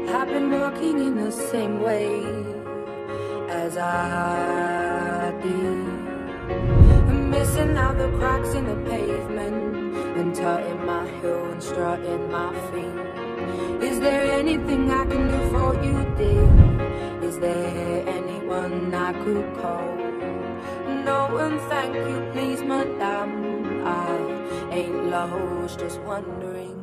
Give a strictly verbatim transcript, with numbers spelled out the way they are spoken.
have been walking in the same way as I did. I'm missing out the cracks in the pavement and tutting my heel and strutting my feet. Is there anything I can do for you, dear? Is there anyone I could call? No, and thank you, please, madame. I ain't lost, just wondering